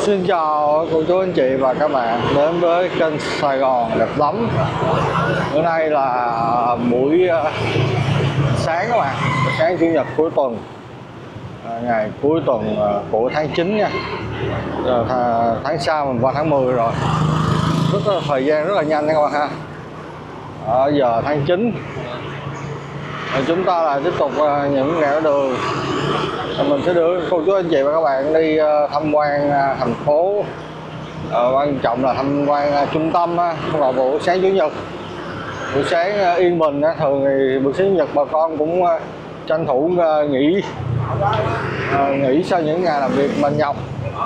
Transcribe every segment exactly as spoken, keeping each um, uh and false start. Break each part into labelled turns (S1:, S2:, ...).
S1: Xin chào cô chú anh chị và các bạn đến với kênh Sài Gòn đẹp lắm. Bữa nay là buổi sáng các bạn, sáng chủ nhật cuối tuần, ngày cuối tuần của tháng chín nha. Giờ tháng sau mình qua tháng mười rồi, rất là thời gian rất là nhanh các bạn ha. Ở giờ tháng chín chúng ta lại tiếp tục những nẻo đường. Mình sẽ đưa cô chú anh chị và các bạn đi tham quan thành phố, à, quan trọng là tham quan trung tâm vào buổi sáng chủ nhật. Buổi sáng yên bình, thường thì buổi sáng chủ nhật bà con cũng tranh thủ nghỉ nghỉ sau những ngày làm việc mệt nhọc.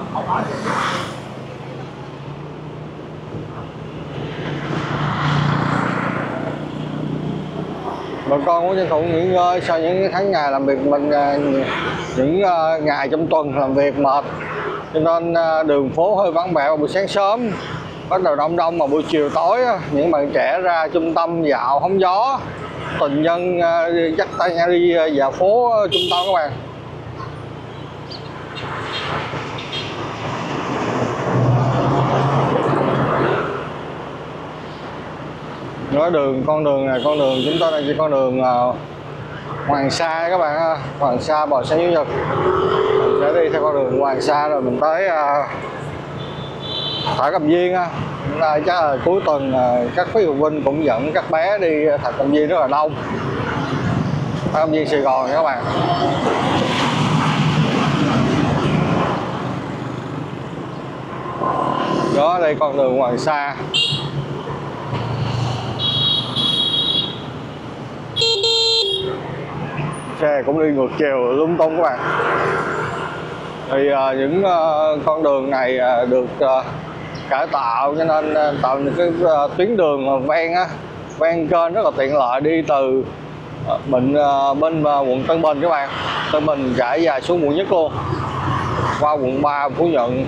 S1: Bà con cũng tranh thủ nghỉ ngơi sau những tháng ngày làm việc mình, những ngày trong tuần làm việc mệt, cho nên đường phố hơi vắng vẻ vào buổi sáng sớm, bắt đầu đông đông, mà buổi chiều tối những bạn trẻ ra trung tâm dạo hóng gió, tình nhân dắt tay nhau đi dạo phố trung tâm các bạn. Nói đường con đường này, con đường chúng ta đây chỉ con đường uh, Hoàng Sa các bạn, Hoàng Sa vào sáng chủ nhật. Mình sẽ đi theo con đường Hoàng Sa rồi mình tới uh, Thảo Cầm Viên á. Đây chắc là cuối tuần uh, các quý phụ huynh cũng dẫn các bé đi Thảo Cầm Viên rất là đông. Thảo Cầm Viên Sài Gòn các bạn. Đó, đây con đường Hoàng Sa. Xe cũng đi ngược chiều lung tung các bạn. Thì uh, những uh, con đường này uh, được uh, cải tạo, cho nên uh, tạo những cái uh, tuyến đường ven á, ven kênh rất là tiện lợi, đi từ uh, bên uh, bên uh, quận Tân Bình các bạn, Tân Bình trải dài xuống quận Nhất luôn, qua quận ba, Phú Nhuận.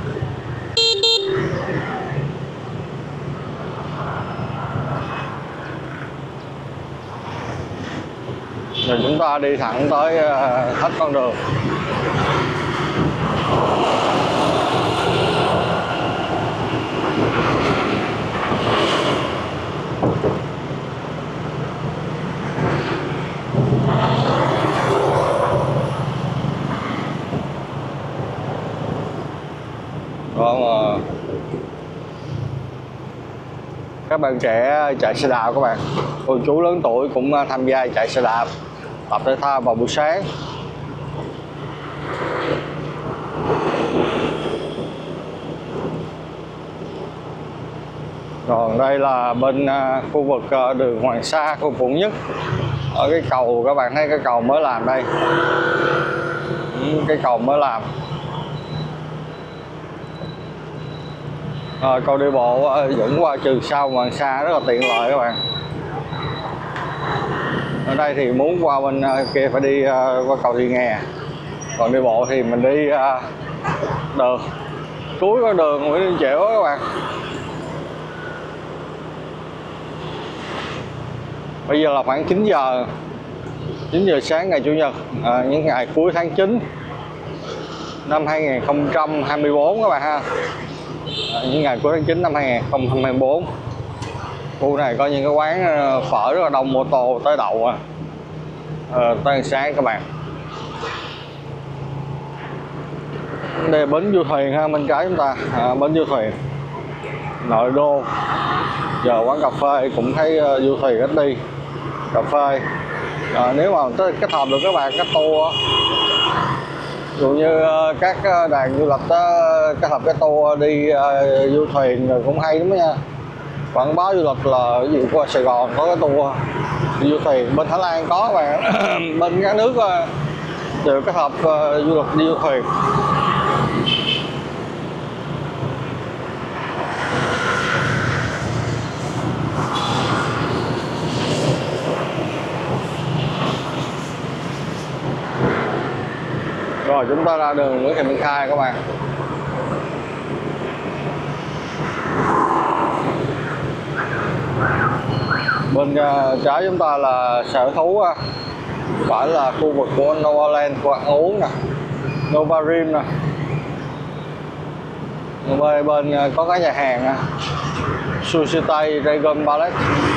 S1: Rồi chúng ta đi thẳng tới uh, hết con đường. Còn uh, các bạn trẻ chạy xe đạp các bạn, cô chú lớn tuổi cũng uh, tham gia chạy xe đạp, tập thể thao vào buổi sáng. Còn đây là bên uh, khu vực uh, đường Hoàng Sa, khu quận Nhất. Ở cái cầu các bạn thấy cái cầu mới làm đây, cái cầu mới làm. À, cầu đi bộ uh, dẫn qua Trường Sa, Hoàng Sa rất là tiện lợi các bạn. Ở đây thì muốn qua bên uh, kia phải đi uh, qua cầu Thị Nghè, còn đi bộ thì mình đi uh, được cuối con đường Nguyễn Đình Chiểu các bạn. Bây giờ là khoảng chín giờ chín giờ sáng ngày chủ nhật, à, những ngày cuối tháng chín năm hai nghìn không trăm hai mươi tư các bạn ha. À, những ngày cuối tháng chín năm hai nghìn không trăm hai mươi tư. Khu này có những cái quán phở rất là đông mô tô tới đậu à. À, tới sáng các bạn. Đây là bến du thuyền ha, bên trái chúng ta, à, bến du thuyền nội đô. Giờ quán cà phê cũng thấy uh, du thuyền ít đi cà phê. À, nếu mà tới kết hợp được các bạn các tour, ví dụ như uh, các đoàn du lịch uh, kết hợp cái tour đi uh, du thuyền rồi cũng hay lắm nha. Quảng bá du lịch là ví dụ qua Sài Gòn có cái tour đi du thuyền, bên Thái Lan có, và bên các nước uh, đều kết hợp uh, du lịch đi du thuyền. Rồi chúng ta ra đường Nguyễn Thị Minh Khai các bạn. Bên uh, trái chúng ta là sở thú, uh, phải là khu vực của Novaland, của ăn uống nè, Novarim nè. Bên bên có cái nhà hàng Sushi Tây Dragon Palace.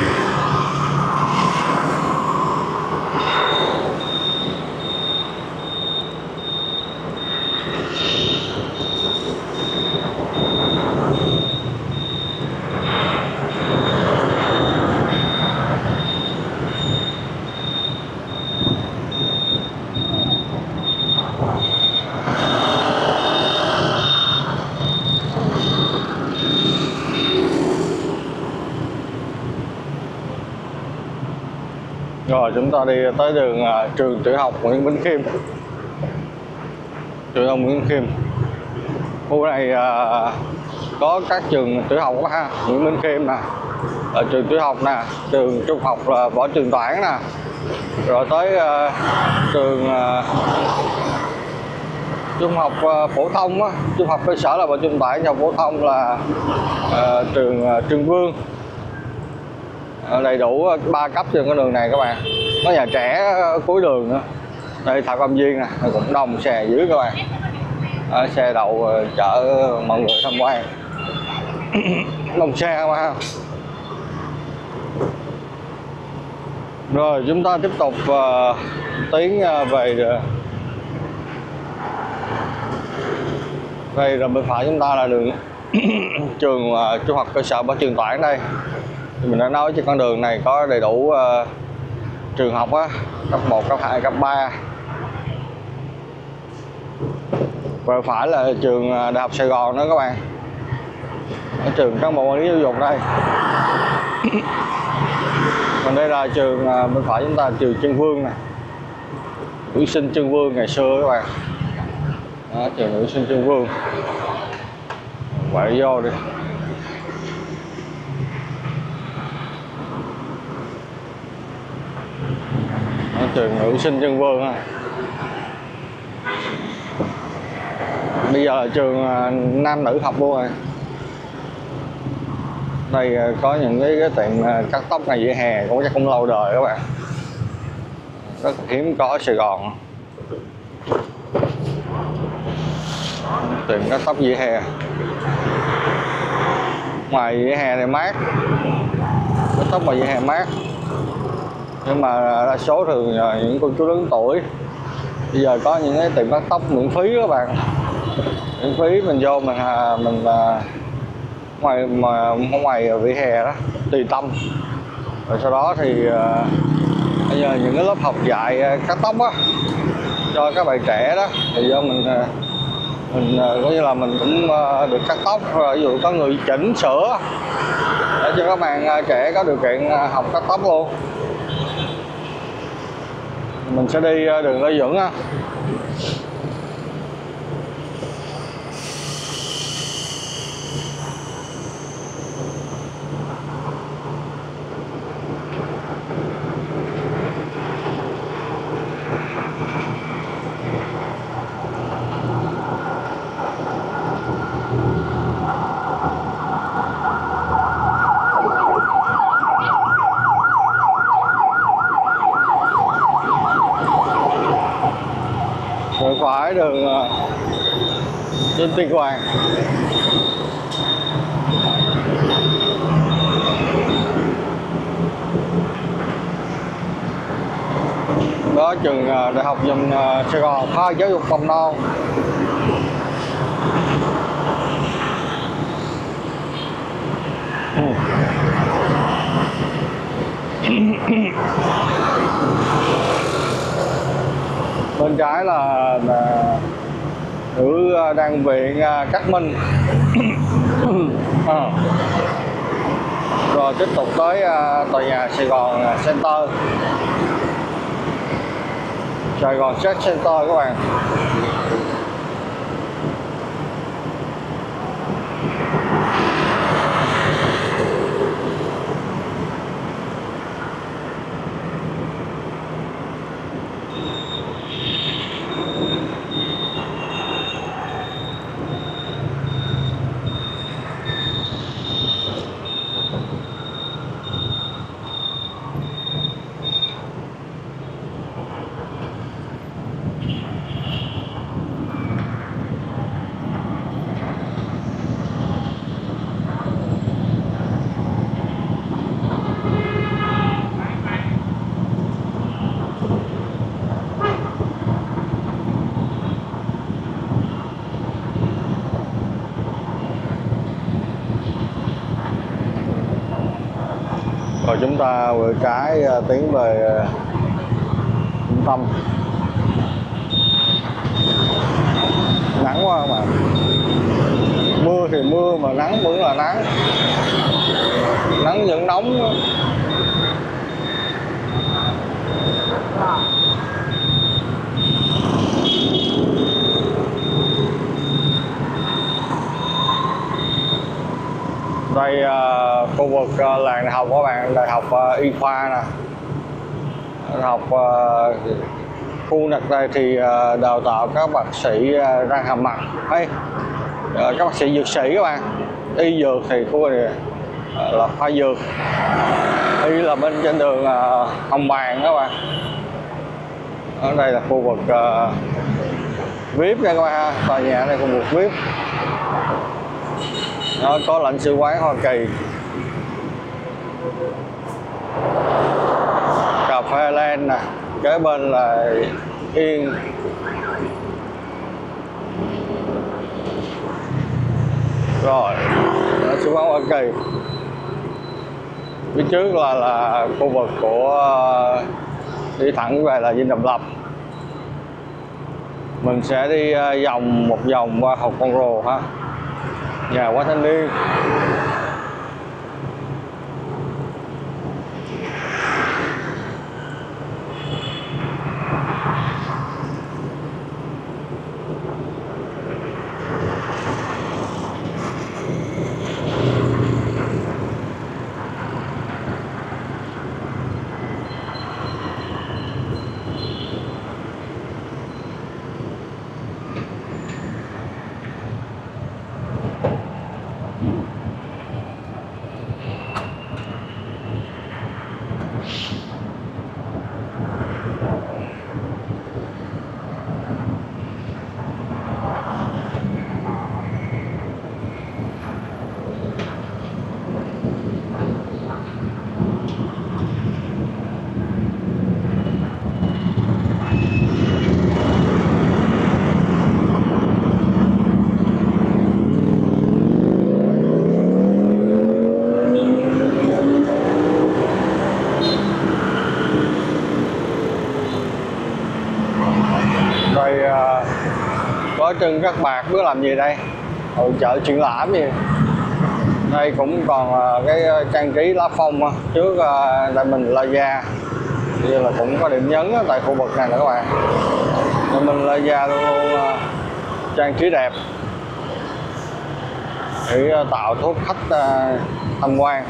S1: Rồi chúng ta đi tới đường uh, trường tiểu học Nguyễn Bỉnh Khiêm. Trường học Nguyễn Bỉnh Khiêm. Khu này uh, có các trường tiểu học ha, Nguyễn Bỉnh Khiêm nè, ở trường tiểu học nè, trường trung học là Võ Trường Toản nè, rồi tới uh, trường uh, trung học uh, phổ thông á, trung học cơ sở là Võ Trường Toản, trung học phổ thông là uh, trường uh, Trưng Vương. Đầy đủ ba cấp trên cái đường này các bạn. Có nhà trẻ cuối đường nữa. Đây Thảo Cầm Viên nè, cũng đông xe dưới các bạn. À, xe đậu chở mọi người tham quan. Đông xe mà. Rồi chúng ta tiếp tục uh, tiến uh, về đây rồi bên phải chúng ta là đường trường uh, trung học cơ sở Võ Trường Toản đây. Thì mình đã nói trên con đường này có đầy đủ uh, trường học á, cấp một, cấp hai, cấp ba. Và phải là trường Đại học Sài Gòn nữa các bạn. Ở trường cán bộ quản lý giáo dục đây. Còn đây là trường uh, bên phải chúng ta trường Trưng Vương nè. Nữ sinh Trưng Vương ngày xưa các bạn. Đó, trường nữ sinh Trưng Vương. Quậy vô đi. Ở trường nữ sinh Trưng Vương ha. Bây giờ là trường nam nữ học luôn rồi. Đây có những cái, cái tiệm cắt tóc này vỉa hè cũng chắc cũng lâu đời các bạn, rất hiếm có ở Sài Gòn. Tiệm cắt tóc vỉa hè, ngoài vỉa hè này mát, cắt tóc ngoài vỉa hè mát, nhưng mà đa số thường những cô chú lớn tuổi. Bây giờ có những cái tiệm cắt tóc miễn phí các bạn, miễn phí mình vô mình mình ngoài mà ngoài vỉa hè đó tùy tâm. Rồi sau đó thì bây giờ những cái lớp học dạy cắt tóc á cho các bạn trẻ đó thì do mình mình coi như là mình cũng được cắt tóc, rồi ví dụ có người chỉnh sửa để cho các bạn trẻ có điều kiện học cắt tóc luôn. Mình sẽ đi đường Lê Duẩn á. Rồi phải đường Trinh Tiên Hoàng. Đó trường Đại học dòng Sài Gòn khoa giáo dục mầm non. Bên trái là, là nữ đang viện Cát Minh. À. Rồi tiếp tục tới tòa nhà Sài Gòn Center, Sài Gòn Trade Center các bạn. chúng ta quẹo trái tiến về trung tâm. Nắng quá mà, mưa thì mưa mà nắng vẫn là nắng, nắng vẫn nóng. Đây uh, khu vực uh, làng đại học các bạn, đại học uh, y khoa nè, đại học uh, khu này đây thì uh, đào tạo các bác sĩ uh, răng hàm mặt hay uh, các bác sĩ dược sĩ các bạn. Y dược thì khu này uh, là khoa dược, y là bên trên đường uh, Hồng Bàng các bạn. Ở đây là khu vực uh, vi ai pi nha các bạn, tòa nhà này khu vực vi ai pi. Nó có lãnh sự quán Hoa Kỳ, cà phê Land nè, kế bên là Yên. Rồi, lãnh sự quán Hoa Kỳ. Phía trước là là khu vực của đi thẳng về là Dinh Độc Lập. Mình sẽ đi vòng một vòng qua Hồ Con Rùa ha, nhà quá thanh niên. Đây uh, có trưng các bạc biết làm gì đây, hội chợ triển lãm gì. Đây cũng còn uh, cái trang trí lá phong uh, trước uh, Đại Minh Plaza, như là cũng có điểm nhấn uh, tại khu vực này nữa các bạn. Đại Minh Plaza luôn luôn uh, trang trí đẹp để uh, tạo thu hút khách uh, tham quan.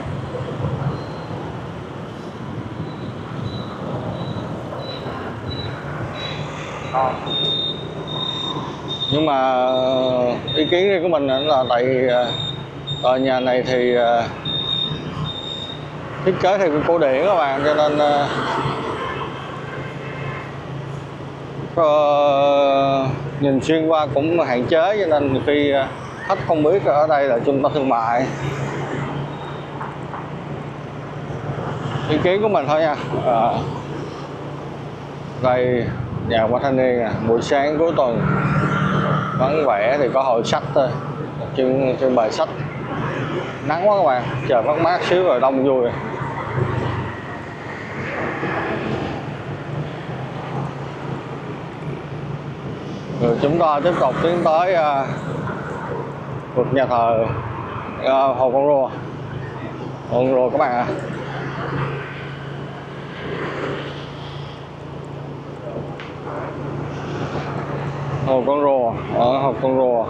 S1: À. Nhưng mà ý kiến riêng của mình là tại tòa nhà này thì thiết kế theo cổ điển các bạn, cho nên uh, nhìn xuyên qua cũng hạn chế, cho nên khi khách không biết ở đây là trung tâm thương mại. Ý kiến của mình thôi nha. À, đây nhà quá thanh niên à, buổi sáng cuối tuần vắng vẻ thì có hội sách thôi, trưng trưng bày sách. Nắng quá các bạn, trời mát mát xíu rồi đông vui. Rồi chúng ta tiếp tục tiến tới uh, vực nhà thờ uh, Hồ Con Rùa. Hồ Con Rùa các bạn ạ. À. Hồ Con Rùa, ở Hồ Con Rùa,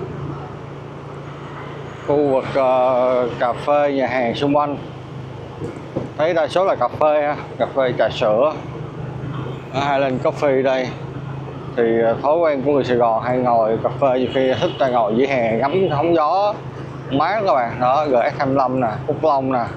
S1: khu vực uh, cà phê, nhà hàng xung quanh. Thấy đa số là cà phê ha, cà phê trà sữa. Ở Highland Coffee đây thì thói quen của người Sài Gòn hay ngồi cà phê, nhiều khi thích ra ngồi dưới hè ngắm hóng gió mát các bạn. Đó, G S hai mươi lăm nè, Phúc Long nè.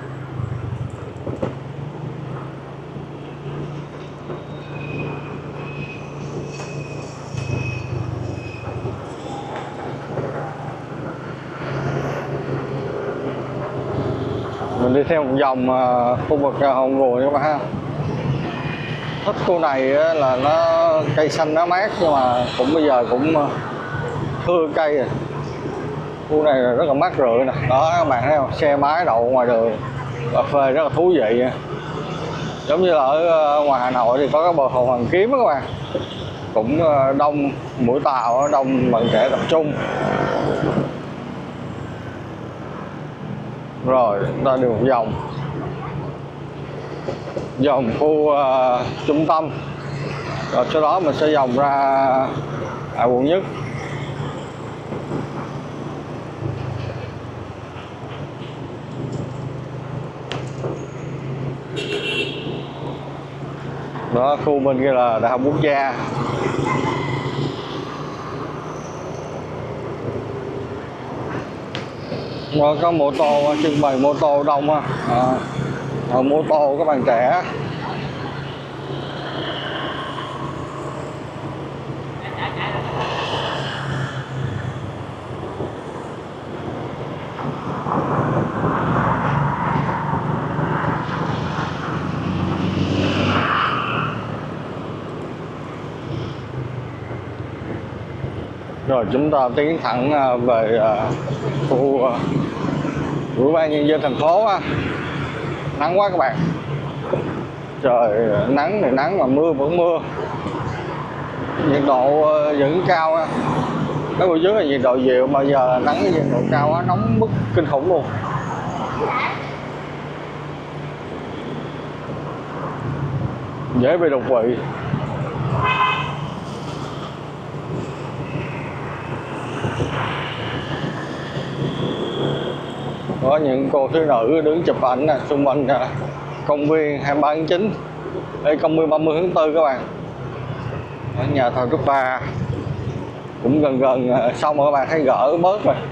S1: Mình đi theo một vòng uh, khu vực uh, Hòn Rùa các bạn ha. Thích khu này uh, là nó cây xanh nó mát, nhưng mà cũng bây giờ cũng uh, thưa cây rồi. Khu này rất là mát rượi nè. Đó các bạn thấy không, xe máy đậu ngoài đường cà phê rất là thú vị nha. Giống như là ở ngoài Hà Nội thì có cái bờ hồ Hoàn Kiếm đó các bạn, cũng đông mũi tàu, đông bạn trẻ tập trung. Rồi chúng ta đi một vòng vòng khu uh, trung tâm, rồi sau đó mình sẽ vòng ra à, quận Nhất. Đó, khu bên kia là Đại học Quốc gia. Rồi có mô tô, trưng bày mô tô đông á, à, mô tô các bạn trẻ. Rồi chúng ta tiến thẳng về khu Ủy ban nhân dân thành phố. Nắng quá các bạn, trời nắng thì nắng mà mưa vẫn mưa, nhiệt độ vẫn cao. Mấy buổi trước là nhiệt độ dịu mà giờ là nắng, nhiệt độ cao quá, nóng bức kinh khủng luôn. Dễ bị đột quỵ. Có những cô thiếu nữ đứng chụp ảnh nè, xung quanh công viên hai mươi ba tháng chín, đây công viên ba mươi tháng tư các bạn, ở nhà thờ Đức Bà. Cũng gần gần xong rồi các bạn, thấy gỡ bớt rồi.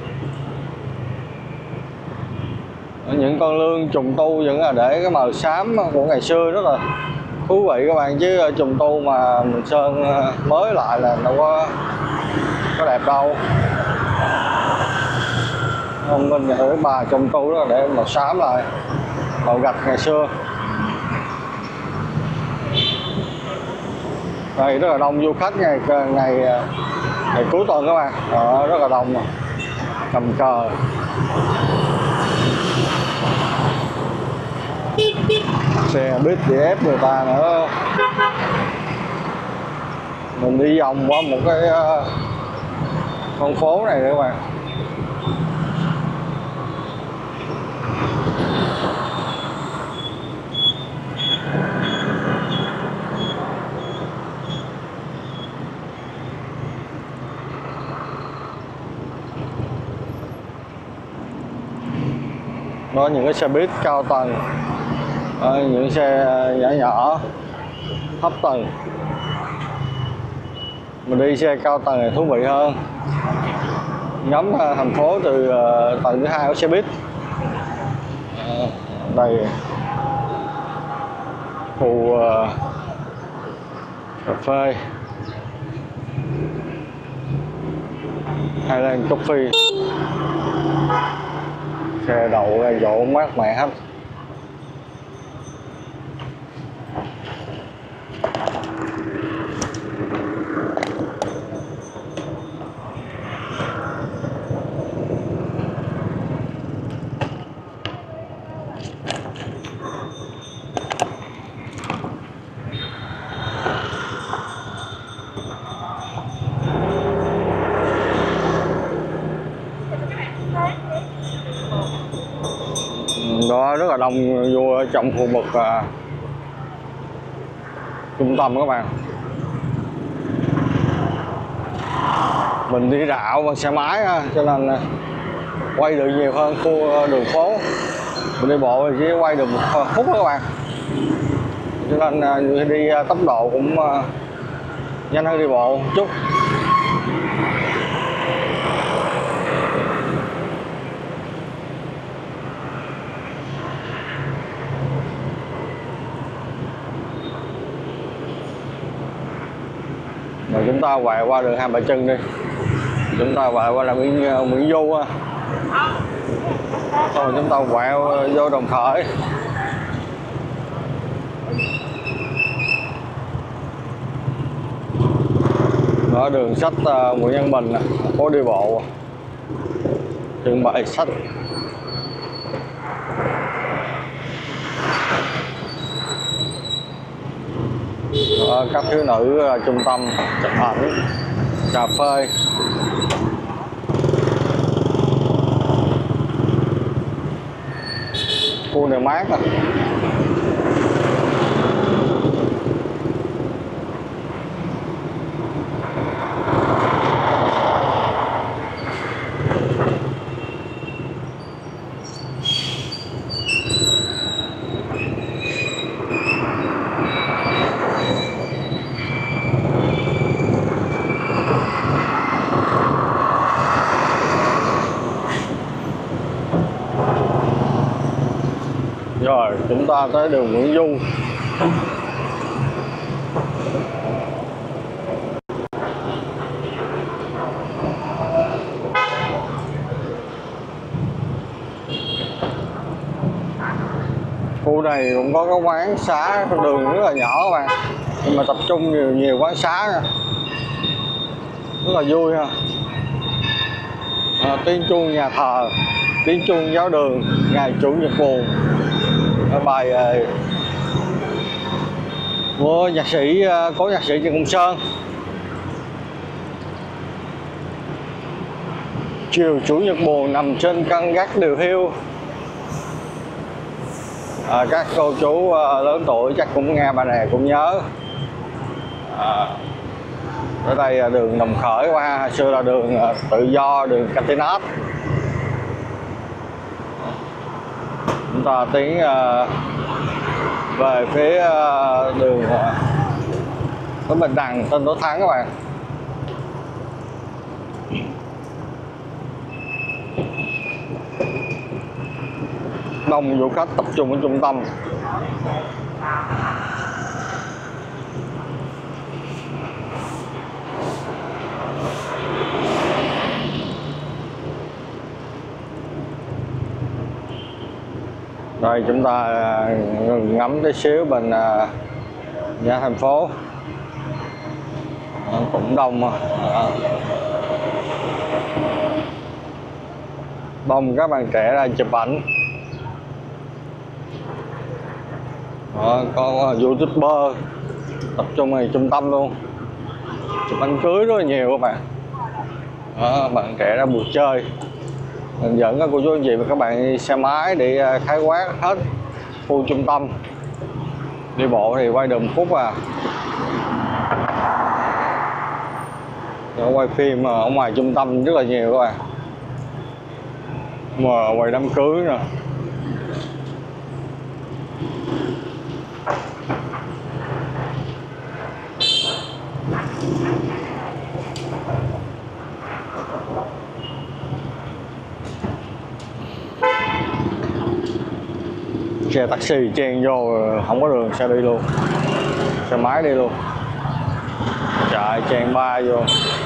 S1: Những con lương trùng tu vẫn là để cái màu xám của ngày xưa, rất là thú vị các bạn, chứ trùng tu mà mình sơn mới lại là đâu có có đẹp đâu. Không, mình ở bà trùng tu đó để màu xám lại, màu gạch ngày xưa. Đây rất là đông du khách ngày ngày ngày cuối tuần các bạn, đó, rất là đông mà. Cầm cờ, xe buýt để ép người ta nữa. Mình đi vòng qua một cái uh, con phố này nữa các bạn. Có những cái xe buýt cao tầng, những xe nhỏ nhỏ thấp tầng. Mình đi xe cao tầng này thú vị hơn, ngắm thành phố từ tầng thứ hai của xe buýt. Đây khu cà phê Highland Coffee, xe đậu ra chỗ mát mẻ hết. Đó, rất là đông vô trong khu vực à, trung tâm các bạn. Mình đi dạo bằng xe máy á, cho nên quay được nhiều hơn khu đường phố. Mình đi bộ thì chỉ quay được một phút đó các bạn, cho nên đi tốc độ cũng nhanh hơn đi bộ một chút. Rồi chúng ta quẹo qua đường Hai Bà Trưng đi, chúng ta quẹo qua là Nguyễn Nguyễn Du á, rồi chúng ta quẹo vô Đồng Khởi. Ở đường sách uh, Nguyễn Văn Bình, phố đi bộ, trưng bày sách. Đó, các thiếu nữ uh, trung tâm chụp ảnh, cà phê. Khu này mát à. Rồi chúng ta tới đường Nguyễn Du. Khu này cũng có cái quán xá, đường rất là nhỏ các bạn, nhưng mà tập trung nhiều nhiều quán xá nha, rất là vui ha. À, tiếng chuông nhà thờ, tiếng chuông giáo đường ngày chủ nhật buồn, bài uh, của nhạc sĩ uh, cố nhạc sĩ Trần Công Sơn. Chiều chủ nhật buồn nằm trên căn gác điều hiu. À, các cô chú uh, lớn tuổi chắc cũng nghe bài này cũng nhớ. À, ở đây uh, đường Đồng Khởi qua, hồi xưa là đường uh, Tự Do, đường Catinat. Chúng ta tiến uh, về phía uh, đường uh, Bình Đằng, Tôn Đức Thắng các bạn. Đông du khách tập trung ở trung tâm. Đây chúng ta ngừng ngắm tí xíu bên uh, nhà thành phố. À, cũng đông mà. À. Đông các bạn trẻ ra chụp ảnh. Đó, có YouTuber tập trung ở trung tâm luôn, chụp ảnh cưới rất là nhiều các bạn. Đó, bạn trẻ ra buổi chơi, mình dẫn các cô chú anh chị và các bạn đi xe máy để khái quát hết khu trung tâm. Đi bộ thì quay được một phút à. Rồi quay phim ở ngoài trung tâm rất là nhiều các bạn, mà quay đám cưới nè. Xe taxi chen vô không có đường xe đi luôn, xe máy đi luôn, chạy chen ba vô.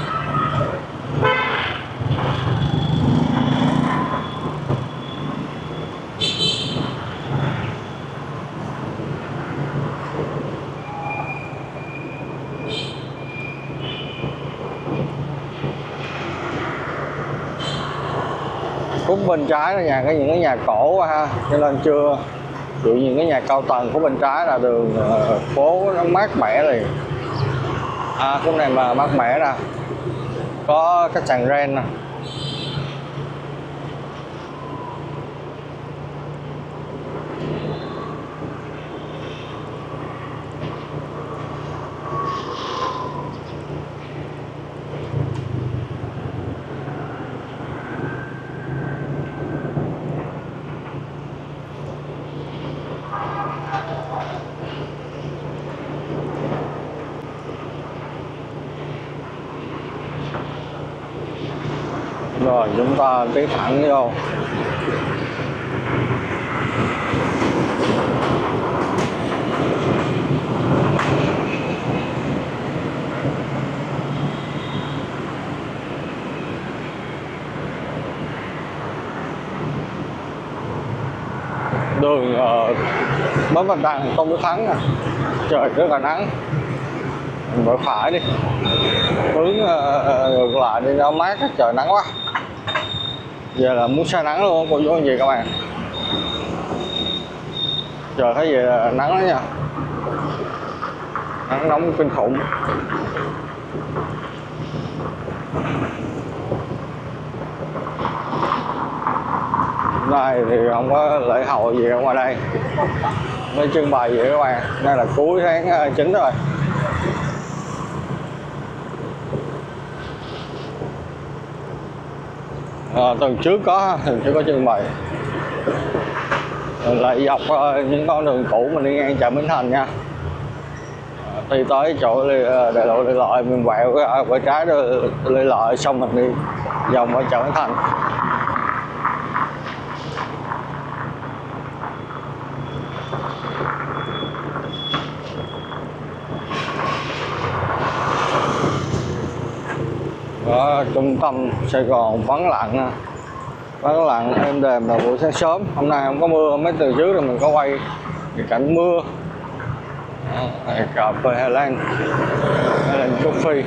S1: Khúc bên trái là nhà cái những cái nhà cổ ha, cho nên chưa dụ những cái nhà cao tầng. Của bên trái là đường uh, phố nó mát mẻ liền. À, khúc này mà mát mẻ nè, có khách sạn Ren nè. Rồi chúng ta tiến thẳng vô. Đường uh, Bến Bạch Đằng, Tôn Đức Thắng nè. Trời rất là nắng, mình đổi phải đi, hướng uh, ngược lại đi nó mát, trời nắng quá. Giờ là muốn xa nắng luôn cô chú anh chị các bạn. Trời thấy vậy là nắng đó nha. nắng nóng kinh khủng. Đây thì không có lễ hội gì ở ngoài đây, mới trưng bày vậy các bạn. Đây là cuối tháng chín rồi. À, tuần trước có tuần trước có trưng bày. Mình lại dọc uh, những con đường cũ mình đi ngang chợ Bến Thành nha. À, đi tới chỗ đại lộ Lê Lợi mình quẹo uh, quẹo trái rồi Lê Lợi, xong mình đi vòng ở chợ Bến Thành. Ở trung tâm Sài Gòn vắng lặng, vắng lặng êm đềm vào buổi sáng sớm. Hôm nay không có mưa, mấy từ trước rồi mình có quay thì cảnh mưa. Đó, cà phê Hà Lan, Hà Lan Coffee.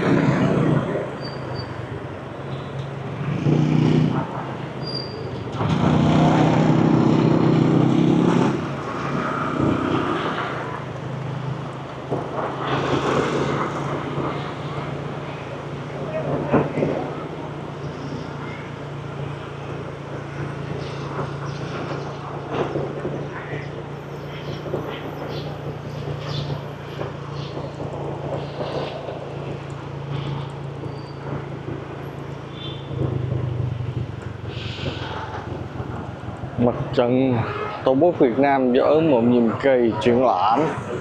S1: Mặt trận Tổ quốc Việt Nam giữa một nhiệm kỳ triển lãm.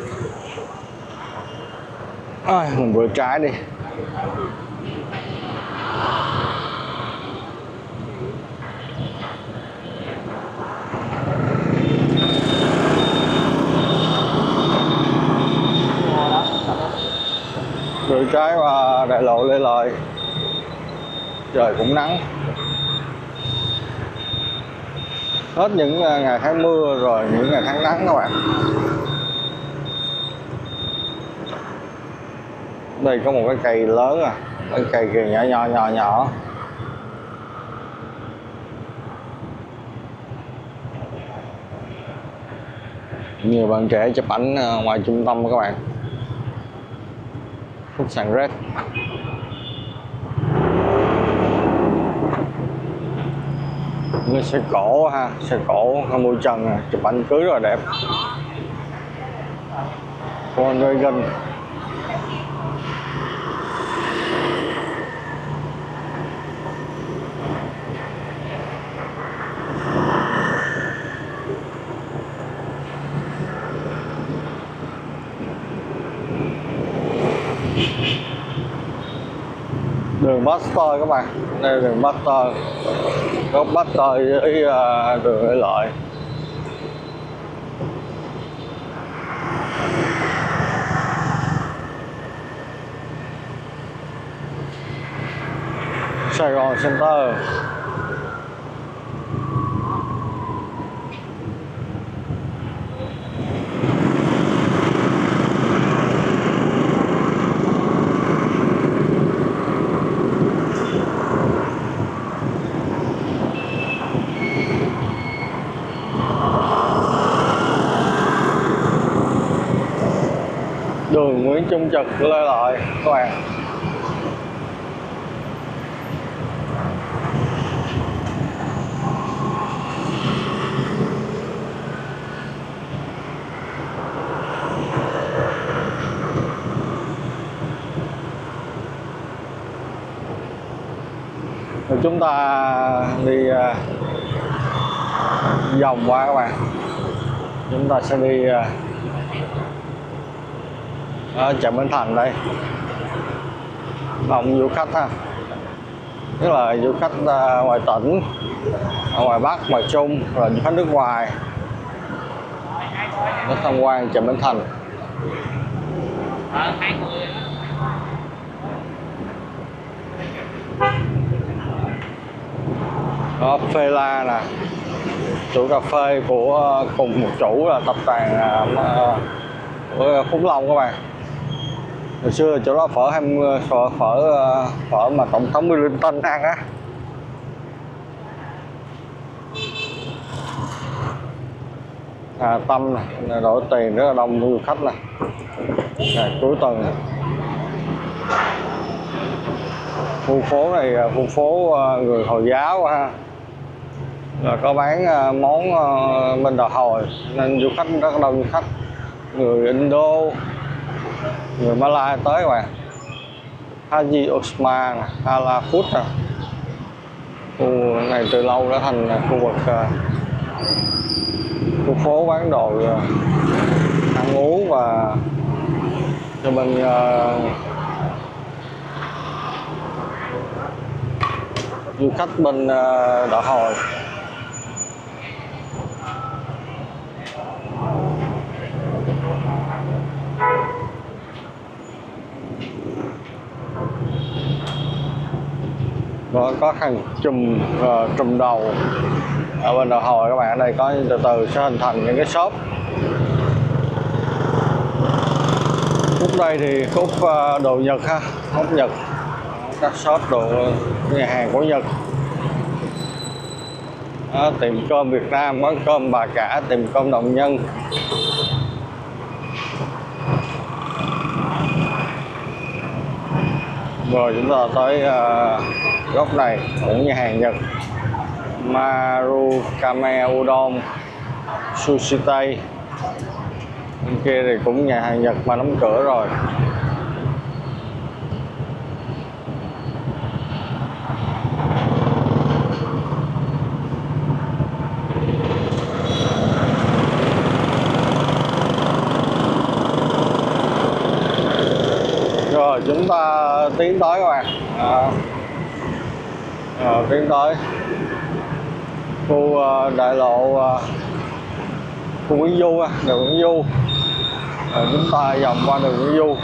S1: À, mình vừa trái đi. Vừa trái qua đại lộ Lê Lợi. Trời cũng nắng. Hết những ngày tháng mưa rồi những ngày tháng nắng các bạn. Đây có một cái cây lớn à, cái cây kia nhỏ nhỏ nhỏ nhỏ. Nhiều bạn trẻ chụp ảnh ngoài trung tâm các bạn. Khách sạn Red. Cái xe cổ ha, xe cổ mui trần nè, chụp ảnh cưới rất là đẹp. Volkswagen. Đường Baxter các bạn, đây là đường Baxter, góc Baxter với uh, đường Lê Lợi. Sài Gòn Center. Đường Nguyễn Trung Trực, Lê Lợi các bạn. Rồi chúng ta đi uh, vòng qua các bạn. Chúng ta sẽ đi uh, ở chợ Bến Thành đây. Đông du khách ha, tức là du khách uh, ngoài tỉnh, ở ngoài Bắc, ngoài Trung, rồi du khách nước ngoài đến tham quan chợ Bến Thành. Đó, Phê La nè, chủ cà phê của cùng một chủ là tập đoàn uh, của Phúc Long các bạn. Hồi xưa chỗ đó phở ham phở phở phở mà tổng thống Bill Clinton ăn á. Hà Tâm này, đổi tiền rất là đông du khách này. À, cuối tuần này. Khu phố này khu phố người Hồi giáo ha, là có bán món bên Đà Hồi nên du khách rất đông, du khách người Indo, người Malai tới các bạn. Haji Osman, Hala Food à. Khu này từ lâu đã thành khu vực khu phố bán đồ ăn uống và cho bên uh, du khách bên uh, Đà Hồi. Có, có khăn chùm uh, trùm đầu ở bên Đà Hồi các bạn. Ở đây có từ từ sẽ hình thành những cái shop. Khúc đây thì khúc uh, đồ Nhật ha, khúc Nhật, các shop đồ nhà hàng của Nhật. Đó, tiệm cơm Việt Nam, món cơm bà cả, tiệm cơm Đồng Nhân. Rồi chúng ta tới uh, góc này cũng nhà hàng Nhật, Marukame Udon Sushi Tei. Bên kia thì cũng nhà hàng Nhật mà đóng cửa rồi. Rồi chúng ta tiến tới các bạn. À, à, tiến tới khu uh, đại lộ uh, khu Nguyễn Du, đường Nguyễn Du. À, chúng ta vòng qua đường Nguyễn Du.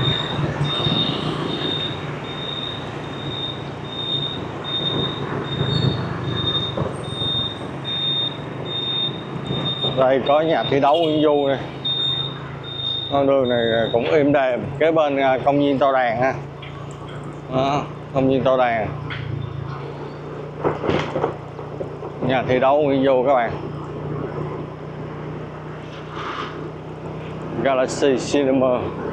S1: Đây có nhà thi đấu Nguyễn Du này. Con đường này cũng êm đềm, kế bên công viên Tao Đàn ha. Đó, công viên Tao Đàn, nhà thi đấu Nguyễn Du các bạn. Galaxy Cinema.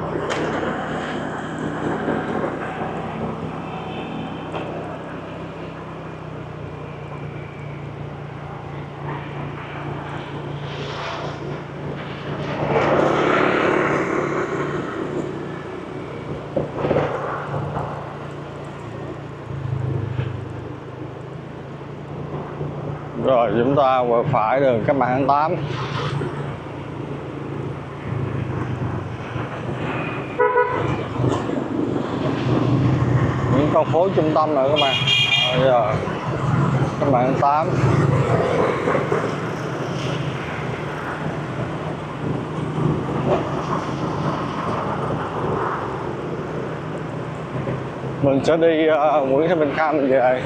S1: Rồi chúng ta quẹo phải đường Cách Mạng tháng tám. Những con phố trung tâm rồi các bạn. Bây giờ Cách Mạng tháng tám. Mình sẽ đi uh, Nguyễn Thị Minh Khai về.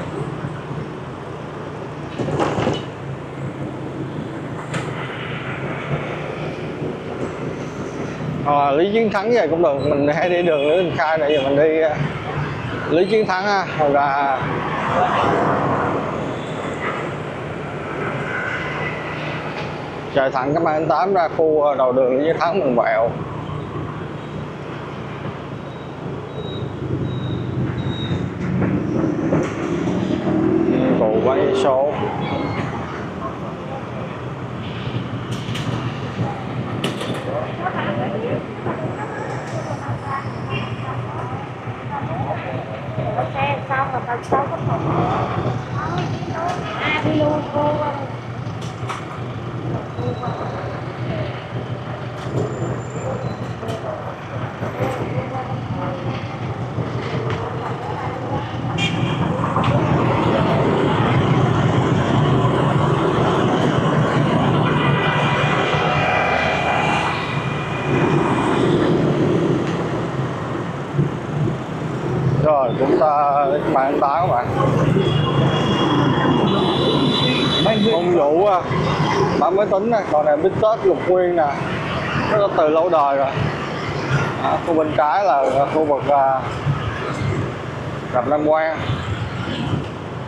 S1: À, Lý Chiến Thắng vậy cũng được, mình hay đi đường Lý Minh Khai này, giờ mình đi uh, Lý Chiến Thắng ha, hoặc là chạy thẳng Cách Mạng tháng tám ra khu đầu đường Lý Chiến Thắng mình quẹo. Cụ bán vé số.
S2: Xe xong rồi tao sáu có một à đi luôn cô.
S1: Rồi chúng ta bạn tá các bạn. Công vụ bán máy tính này, còn này bít tết Lục Nguyên nè, nó có từ lâu đời rồi. À, khu bên trái là khu vực uh, Rạp Nam Quan.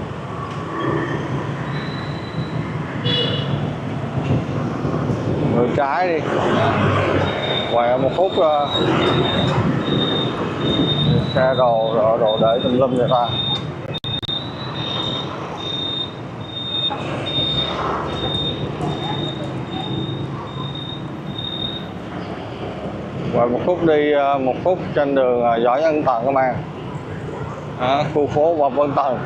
S1: Người trái đi, quẹo một phút uh, xe đồ đồ, đồ để tùm lum người ta. Quẹo một phút đi, uh, một phút trên đường uh, Võ Văn Tần các bạn, à, khu phố Võ Văn Tần.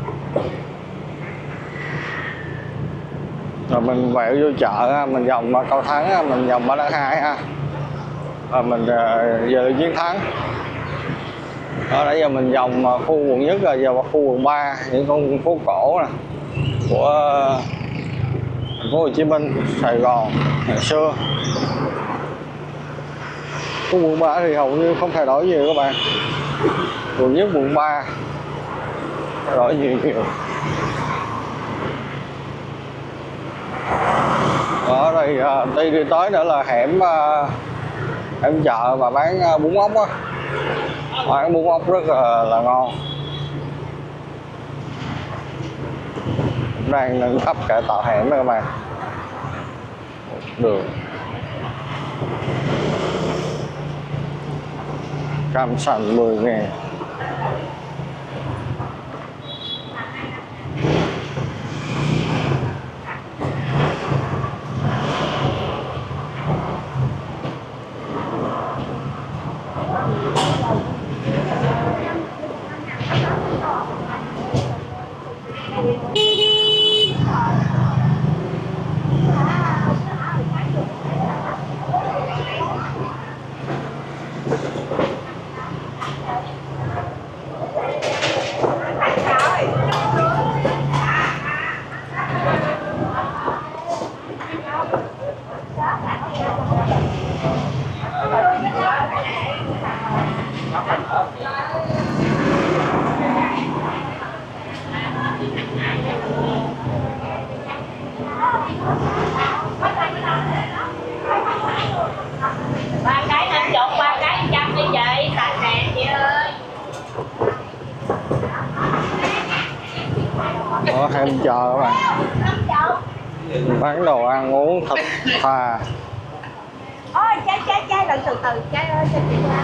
S1: Rồi mình quẹo vô chợ, mình vòng Cầu Thắng, mình vòng Ba Đăng Hai ha, và mình về được Chiến Thắng. Đó, nãy giờ mình vòng khu quận nhất rồi, giờ vào khu quận ba, những con phố cổ nè của thành phố Hồ Chí Minh, Sài Gòn ngày xưa. Khu quận ba thì hầu như không thay đổi nhiều các bạn, quận nhất quận ba thay đổi nhiều nhiều. Ở đây đi đi tới nữa là hẻm hẻm chợ và bán bún ốc á, bán bún ốc rất là, là ngon. Đang nâng cấp cải tạo hẻm các bạn, đường cam sành mười ngàn.
S2: Ba cái năm chục, ba cái trăm đi chị, sạch nè chị ơi.
S1: Ở hẻm chợ các bạn, bán đồ ăn uống thịt thà.
S2: Ôi trái trái trái lần từ từ trái ơi cho chị qua.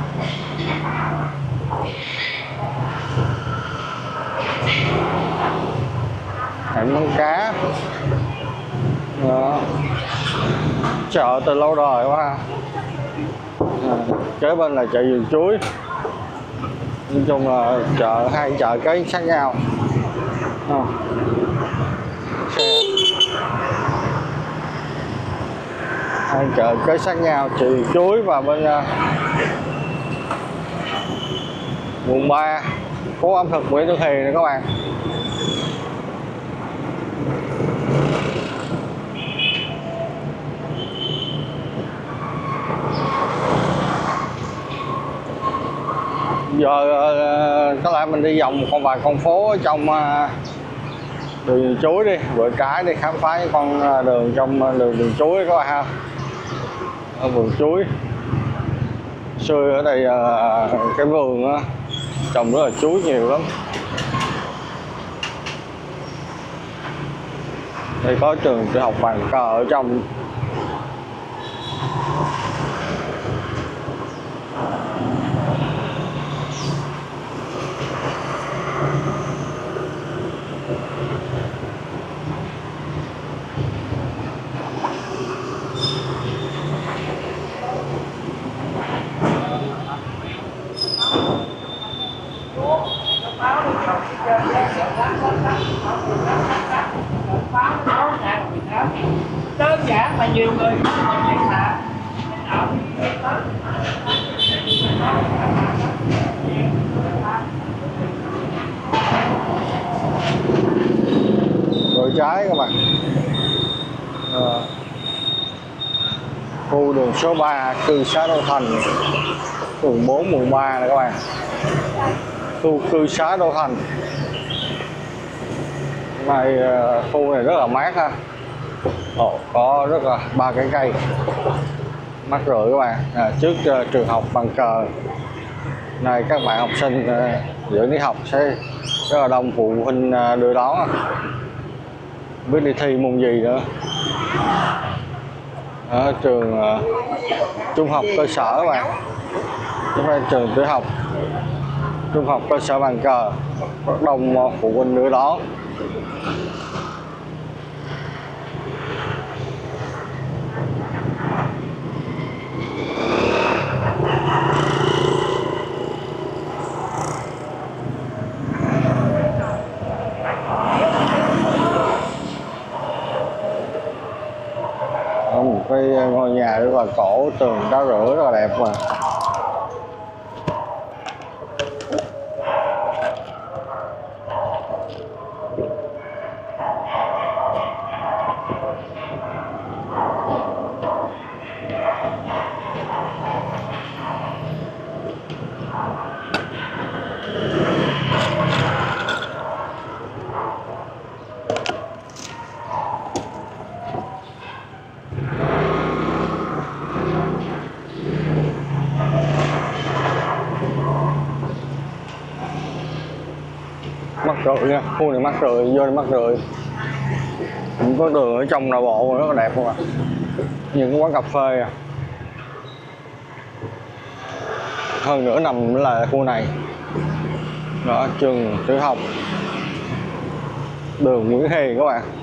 S1: Hẻm bán cá. Đó. Chợ từ lâu đời quá ha. À, kế bên là chợ vườn chuối. Nói chung là chợ hai chợ cái sát nhau. À. Hai chợ kế sát nhau, chợ vườn chuối và bên uh, quận ba, phố ẩm thực Nguyễn Tư Thì này các bạn. Giờ có lẽ mình đi vòng một con vài con phố ở trong uh, đường chuối đi, vựa cái đi khám phá những con đường trong đường đường chuối các bạn ha. Ở vườn chuối xưa ở đây uh, cái vườn uh, trồng rất là chuối nhiều lắm. Đây có trường tiểu học Bàn Cờ ở trong.
S3: Đơn giản mà nhiều người
S1: Rồi trái các bạn. À, khu đường số ba cư xá Đô Thành, phường bốn quận ba này các bạn. Khu cư xá Đô Thành này, khu này rất là mát ha. Ồ, có rất là ba cái cây mát rượi các bạn. À, trước uh, trường học Bàn Cờ này các bạn học sinh uh, dẫn đi học sẽ rất là đông phụ huynh uh, đưa đón, biết đi thi môn gì nữa. ở trường uh, trung học cơ sở các bạn. Chúng ta trường tiểu học trung học cơ sở Bàn Cờ, rất đông uh, phụ huynh đưa đón. Một cái ngôi nhà rất là cổ, tường đá rửa rất là đẹp mà. Mắc rượi nha, khu này mắc rượi, vô đây mắc rượi. Cũng có đường ở trong nội bộ rất là đẹp không ạ. Những cái quán cà phê à. Hơn nữa nằm là khu này. Đó, trường tiểu học đường Nguyễn Hiền các bạn.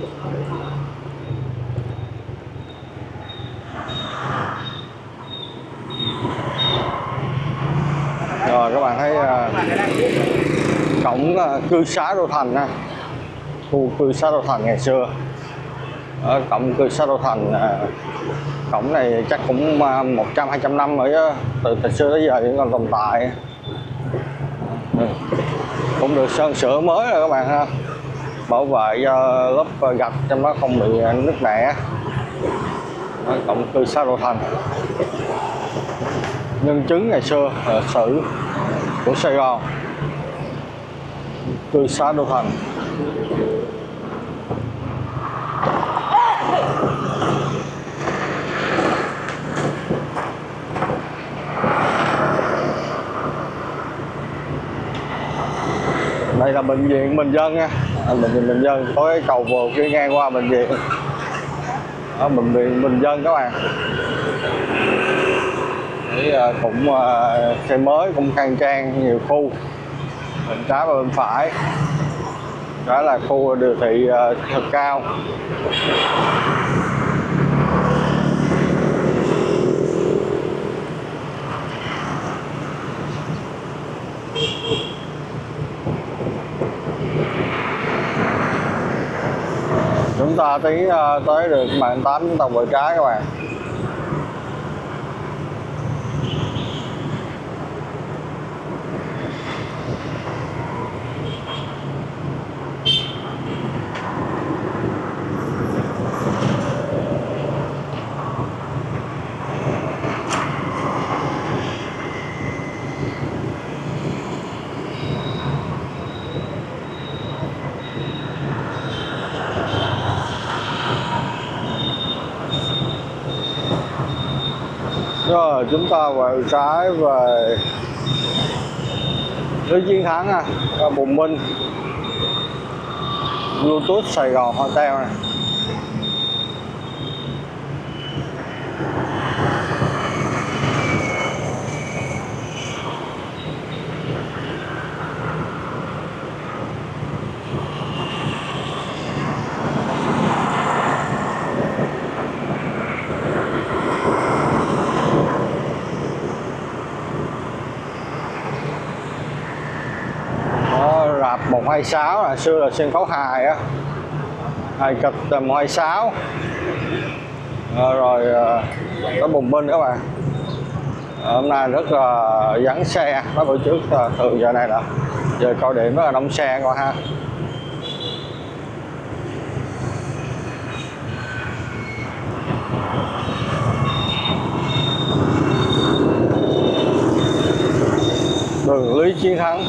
S1: Rồi các bạn thấy uh, cổng uh, cư xá Đô Thành ha. Khu cư xá Đô Thành ngày xưa. Ở cổng cư xá Đô Thành, uh, cổng này chắc cũng uh, một trăm hai trăm năm rồi chứ, từ từ xưa tới giờ vẫn còn tồn tại. Ừ. Cũng được sơn sửa mới rồi các bạn ha, bảo vệ cho lớp gạch trong đó không bị nứt nẻ. Cổng cư xá Đô Thành, nhân chứng ngày xưa lịch sử của Sài Gòn. Cư xá Đô Thành. Đây là bệnh viện Bình Dân nha, à, bệnh viện Bình Dân có cái cầu vượt đi ngang qua bệnh viện. Ở bệnh viện Bình Dân các bạn. Đấy, cũng xây mới, cũng khang trang, nhiều khu. Bên trái và bên phải đó là khu điều trị thật cao. Chúng ta tiến uh, tới được mạng tám, chúng ta quẹo trái các bạn. Rồi chúng ta quẹo trái về Lý Chiến Thắng à, Bùng Minh, Bluetooth Sài Gòn Hotel này. một hai sáu là xưa là sân khấu hài á, hài kịch một hai sáu. À, rồi có Bùng Minh các bạn. À, hôm nay rất là vắng xe, mấy bữa trước thường giờ này là giờ cao điểm rất là đông xe coi ha. Đường Lý Chiến Thắng.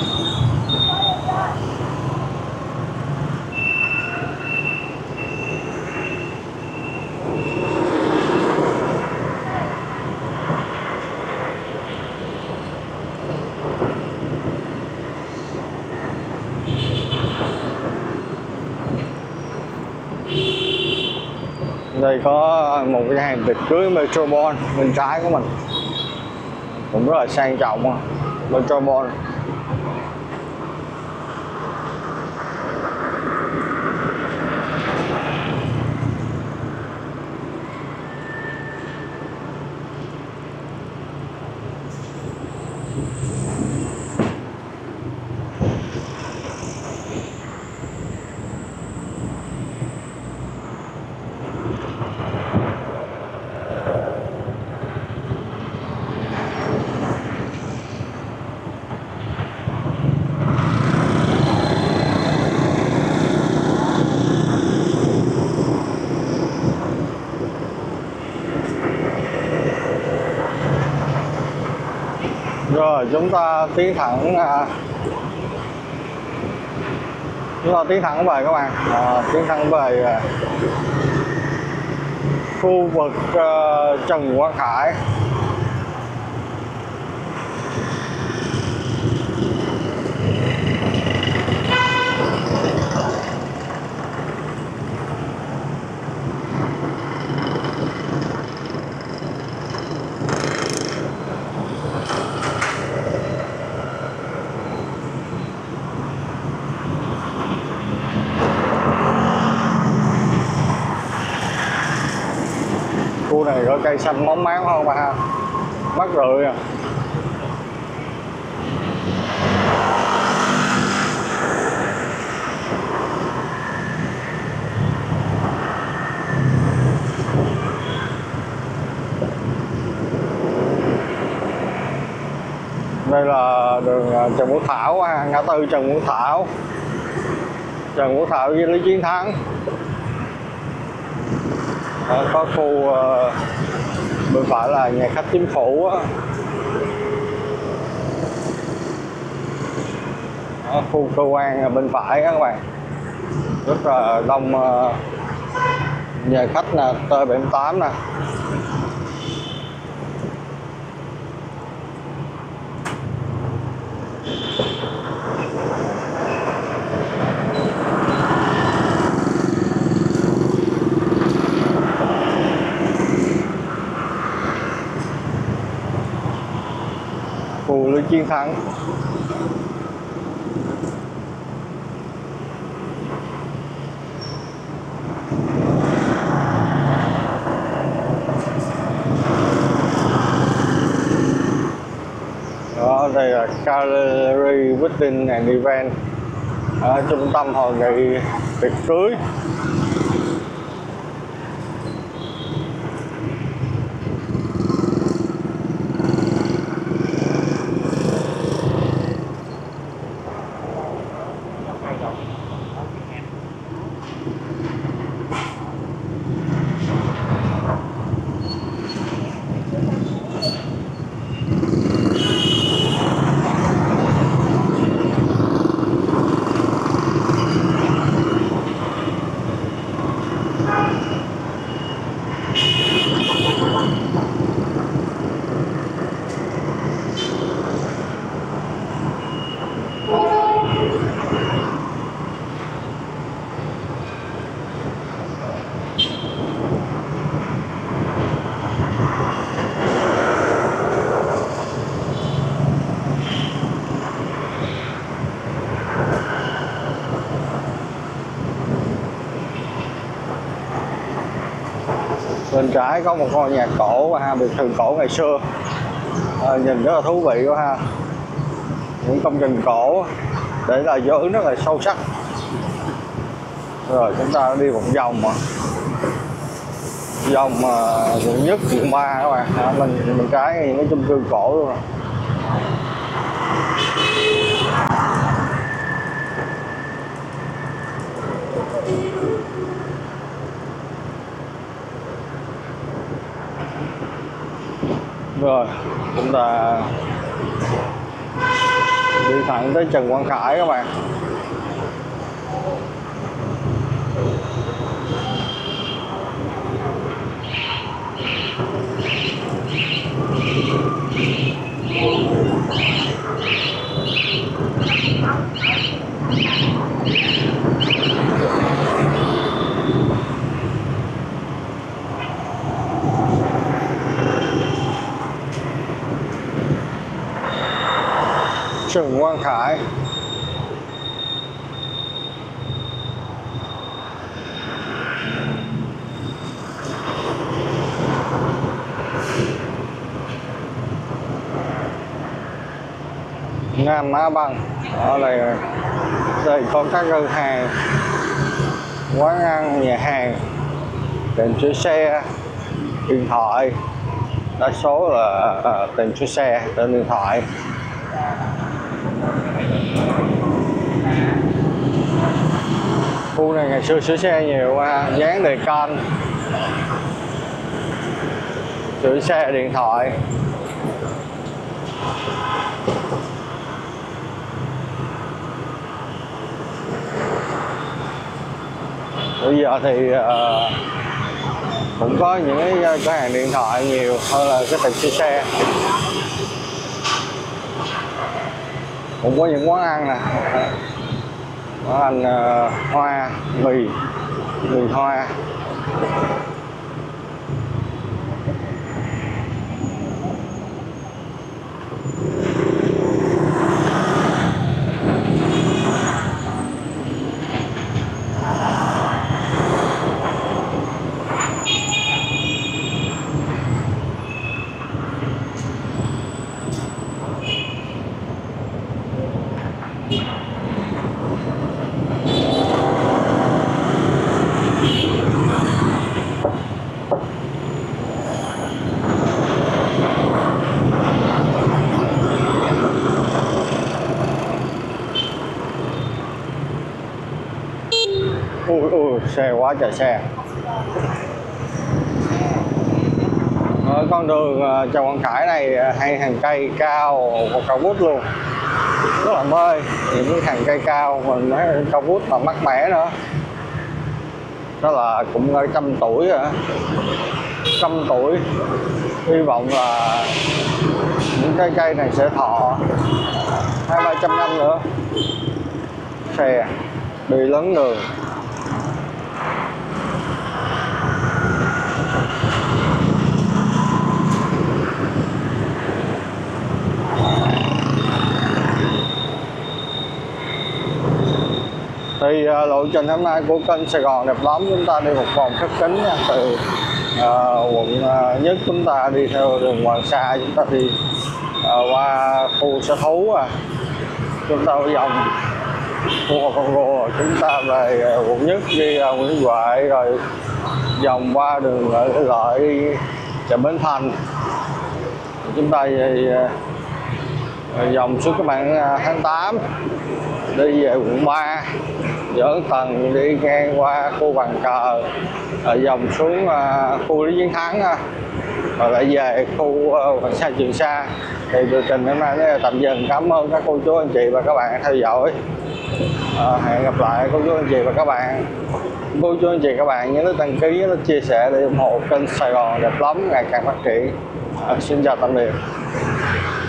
S1: Đây có một cái hàng tiệc cưới Metropole bên trái của mình, cũng rất là sang trọng. Metropole rồi chúng ta tiến thẳng à, chúng ta tiến thẳng về các bạn, à, tiến thẳng về à, khu vực à, Trần Quang Khải. Khu này có cây xanh bóng mát không bà ha, mát rượi à. Đây là đường Trần Quốc Thảo, ngã tư Trần Quốc Thảo, Trần Quốc Thảo với Lý Chiến Thắng. Đó, có khu uh, bên phải là nhà khách chính phủ á. Đó, khu cơ quan ở bên phải á các bạn, rất là đông uh, nhà khách nè, T bảy mươi tám nè. Khu Lý Chiến Thắng. Đó, đây là Gallery Wedding and Event, ở trung tâm hội nghị tiệc cưới. Bên trái có một ngôi nhà cổ ha, biệt thự cổ ngày xưa, à, nhìn rất là thú vị quá ha. Những công trình cổ để lại dấu ấn rất là sâu sắc. Rồi chúng ta đi một vòng mà vòng uh, quận nhất, quận ba các bạn. À, mình bên trái thì cái chung cư cổ luôn rồi. Rồi chúng ta đi thẳng tới Trần Quang Khải các bạn. Trần Quang Khải. Nam Á Băng. Ở đây đây có các ngân hàng, quán ăn, nhà hàng, tiền sửa xe, điện thoại. Đa số là à, tiền sửa xe, tiền điện thoại. Khu này ngày xưa sửa xe nhiều ha, dán đề can, sửa xe, điện thoại. Bây giờ thì uh, cũng có những cái cửa hàng điện thoại nhiều hơn là cái tiệm sửa xe. Cũng có những quán ăn nè, quán ăn uh, hoa, mì, mì hoa. Ui, ui, xe quá trời xe. Ở con đường Trần Quang Khải này hay hàng cây cao và cao vút luôn, rất là mê những cái hàng cây cao, mình thấy cao vút mà mát mẻ nữa. Đó là cũng ở trăm tuổi rồi, trăm tuổi. Hy vọng là những cây cây này sẽ thọ hai ba trăm năm nữa. Xe đi lớn đường. Thì uh, lộ trình hôm nay của kênh Sài Gòn Đẹp Lắm, chúng ta đi một vòng khép kín nha. Từ uh, quận uh, nhất chúng ta đi theo đường Hoàng Sa, chúng ta đi uh, qua khu sở thú, à. Chúng ta vòng khu Hồ Con Rùa, chúng ta về uh, quận nhất đi uh, Nguyễn Huệ, rồi vòng qua đường Lợi, Lợi đi chợ Bến Thành. Chúng ta về uh, vòng xuống các bạn uh, tháng tám đi về quận ba, dỡ tầng đi ngang qua khu Bàn Cờ, rồi vòng xuống uh, khu Lý Chiến Thắng, uh, rồi lại về khu uh, Hoàng Sa Trường Sa. Thì chương trình hôm nay là tạm dừng. Cảm ơn các cô chú anh chị và các bạn theo dõi. Uh, hẹn gặp lại cô chú anh chị và các bạn. Cô chú anh chị các bạn nhớ đăng ký, nhớ chia sẻ để ủng hộ kênh Sài Gòn Đẹp Lắm ngày càng phát triển. Uh, xin chào tạm biệt.